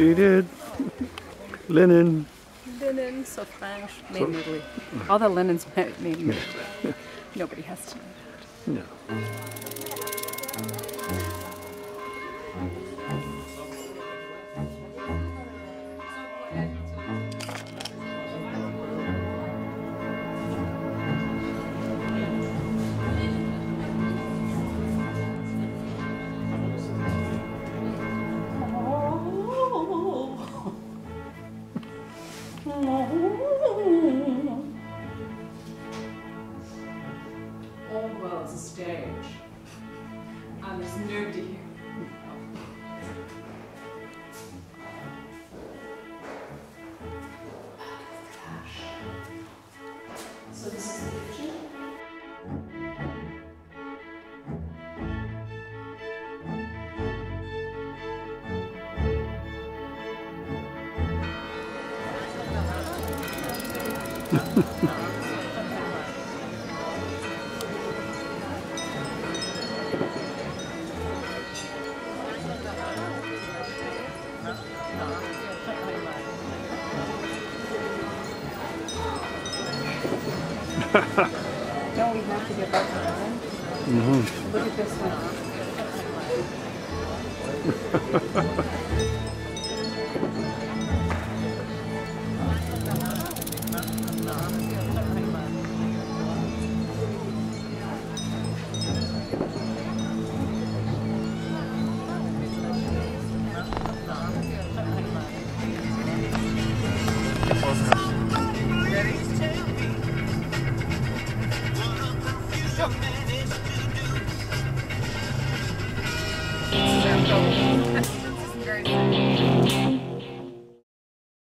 She did. Linen. Linen, so French, made in Italy. All the linen's made in Italy. Nobody has to know that. No. Oh, well, it's a stage. And there's nudity here. So this is the kitchen. Don't we have to get back around? Look at this one.